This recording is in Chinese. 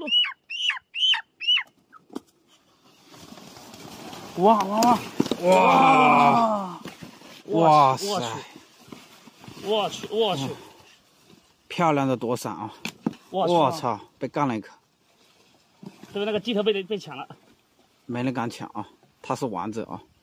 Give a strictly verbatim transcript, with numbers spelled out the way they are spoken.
哇哇哇哇！哇塞！ 我去我去！ 漂亮的躲闪啊！我操！被干了一口。 这个那个鸡头被被抢了。 没人敢抢啊！他是王者啊！